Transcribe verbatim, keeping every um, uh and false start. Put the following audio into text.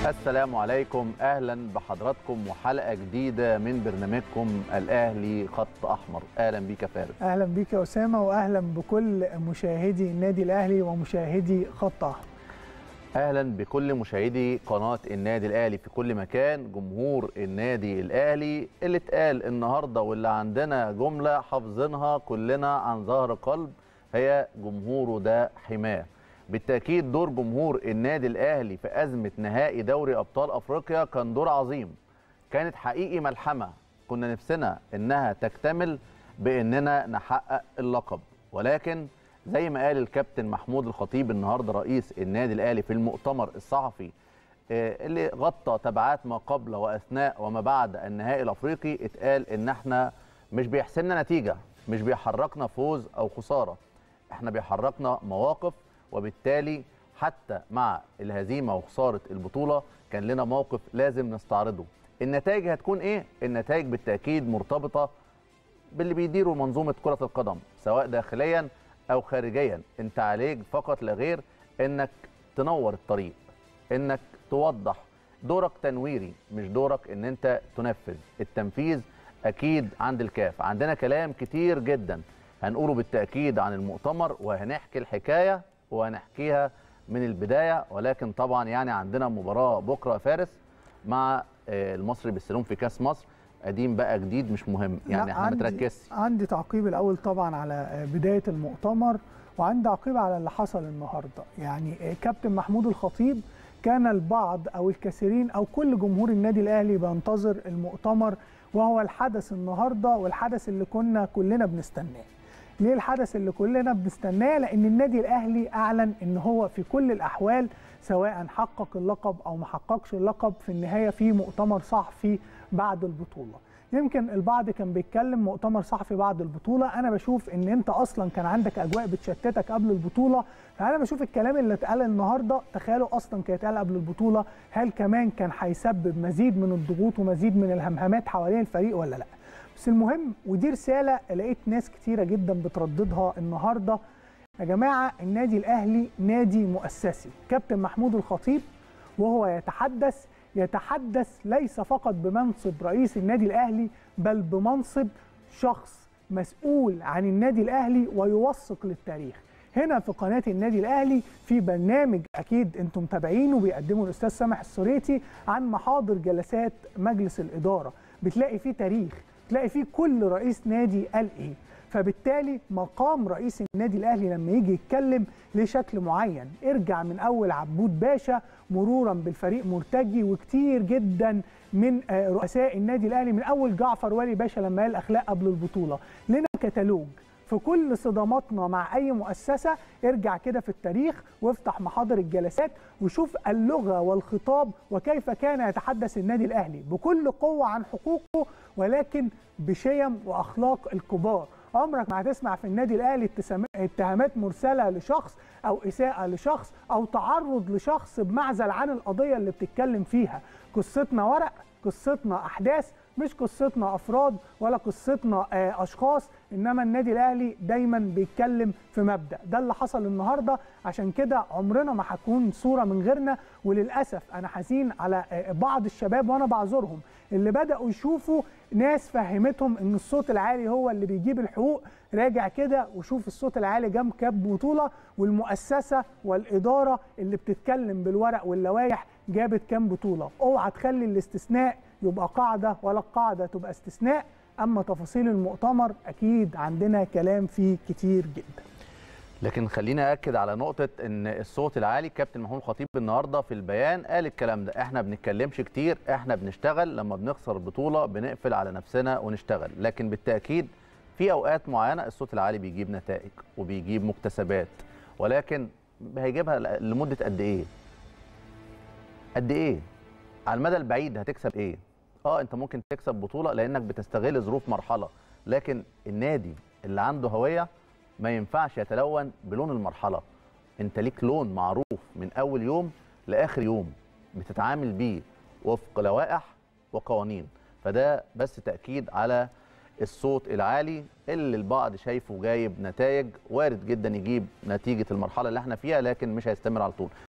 السلام عليكم، اهلا بحضراتكم وحلقه جديده من برنامجكم الاهلي خط احمر. اهلا بيك يا فارس. اهلا بيك يا اسامه، واهلا بكل مشاهدي النادي الاهلي ومشاهدي خط احمر. اهلا بكل مشاهدي قناه النادي الاهلي في كل مكان. جمهور النادي الاهلي اللي اتقال النهارده واللي عندنا جمله حافظينها كلنا عن ظهر قلب، هي جمهوره ده حماه. بالتأكيد دور جمهور النادي الأهلي في أزمة نهائي دوري أبطال أفريقيا كان دور عظيم. كانت حقيقي ملحمة كنا نفسنا إنها تكتمل بإننا نحقق اللقب، ولكن زي ما قال الكابتن محمود الخطيب النهارده رئيس النادي الأهلي في المؤتمر الصحفي اللي غطى تبعات ما قبل وأثناء وما بعد النهائي الأفريقي، اتقال إن احنا مش بيحسمنا نتيجة، مش بيحركنا فوز أو خسارة، احنا بيحركنا مواقف، وبالتالي حتى مع الهزيمه وخساره البطوله كان لنا موقف لازم نستعرضه. النتائج هتكون ايه؟ النتائج بالتاكيد مرتبطه باللي بيديروا منظومه كره القدم سواء داخليا او خارجيا. انت عليك فقط لا غير انك تنور الطريق، انك توضح. دورك تنويري، مش دورك ان انت تنفذ. التنفيذ اكيد عند الكاف. عندنا كلام كتير جدا هنقوله بالتاكيد عن المؤتمر، وهنحكي الحكايه وهنحكيها من البداية، ولكن طبعا يعني عندنا مباراة بكرة فارس مع المصري بالسلوم في كاس مصر. قديم بقى جديد مش مهم، يعني احنا متركزش. عندي تعقيب الأول طبعا على بداية المؤتمر، وعندي تعقيب على اللي حصل النهاردة. يعني كابتن محمود الخطيب، كان البعض أو الكثيرين أو كل جمهور النادي الأهلي بينتظر المؤتمر، وهو الحدث النهاردة والحدث اللي كنا كلنا بنستناه. ليه الحدث اللي كلنا بنستناه؟ لأن النادي الأهلي أعلن إن هو في كل الأحوال سواء حقق اللقب أو ما حققش اللقب في النهاية في مؤتمر صحفي بعد البطولة. يمكن البعض كان بيتكلم مؤتمر صحفي بعد البطولة، أنا بشوف إن أنت أصلا كان عندك أجواء بتشتتك قبل البطولة، فأنا بشوف الكلام اللي اتقال النهاردة تخيلوا أصلا كان اتقال قبل البطولة، هل كمان كان هيسبب مزيد من الضغوط ومزيد من الهمهمات حوالين الفريق ولا لأ؟ بس المهم، ودي رسالة لقيت ناس كتيرة جدا بترددها النهاردة، يا جماعة النادي الأهلي نادي مؤسسي. كابتن محمود الخطيب وهو يتحدث يتحدث ليس فقط بمنصب رئيس النادي الأهلي، بل بمنصب شخص مسؤول عن النادي الأهلي ويوثق للتاريخ. هنا في قناة النادي الأهلي في برنامج أكيد أنتم متابعينه بيقدمه الأستاذ سامح السريتي عن محاضر جلسات مجلس الإدارة، بتلاقي فيه تاريخ، تلاقي فيه كل رئيس نادي قال ايه. فبالتالي مقام رئيس النادي الاهلي لما يجي يتكلم ليه شكل معين، ارجع من اول عبود باشا مرورا بالفريق مرتجي وكتير جدا من رؤساء النادي الاهلي، من اول جعفر والي باشا لما قال الاخلاق قبل البطوله. لنا كتالوج في كل صداماتنا مع اي مؤسسه. ارجع كده في التاريخ وافتح محاضر الجلسات وشوف اللغه والخطاب وكيف كان يتحدث النادي الاهلي بكل قوه عن حقوقه، ولكن بشيم واخلاق الكبار. عمرك ما هتسمع في النادي الاهلي اتهامات مرسله لشخص او اساءه لشخص او تعرض لشخص بمعزل عن القضيه اللي بتتكلم فيها. قصتنا ورق، قصتنا احداث، مش قصتنا افراد ولا قصتنا اشخاص، انما النادي الاهلي دايما بيتكلم في مبدا. ده اللي حصل النهارده، عشان كده عمرنا ما هتكون صوره من غيرنا. وللاسف انا حزين على بعض الشباب وانا بعذرهم اللي بداوا يشوفوا ناس فهمتهم ان الصوت العالي هو اللي بيجيب الحقوق. راجع كده وشوف الصوت العالي جاب كام بطوله، والمؤسسه والاداره اللي بتتكلم بالورق واللوائح جابت كام بطوله. اوعى تخلي الاستثناء يبقى قاعده ولا القاعده تبقى استثناء. اما تفاصيل المؤتمر اكيد عندنا كلام فيه كتير جدا. لكن خلينا اكد على نقطه ان الصوت العالي. كابتن محمود الخطيب النهارده في البيان قال الكلام ده، احنا بنتكلمش كتير، احنا بنشتغل، لما بنخسر بطوله بنقفل على نفسنا ونشتغل. لكن بالتاكيد في اوقات معينه الصوت العالي بيجيب نتائج وبيجيب مكتسبات، ولكن هيجيبها لمده قد ايه؟ قد ايه؟ على المدى البعيد هتكسب ايه؟ اه انت ممكن تكسب بطوله لانك بتستغل ظروف مرحله، لكن النادي اللي عنده هويه ما ينفعش يتلون بلون المرحله. انت ليك لون معروف من اول يوم لاخر يوم بتتعامل بيه وفق لوائح وقوانين. فده بس تاكيد على الصوت العالي اللي البعض شايفه جايب نتائج، وارد جدا يجيب نتيجه المرحله اللي احنا فيها، لكن مش هيستمر على طول.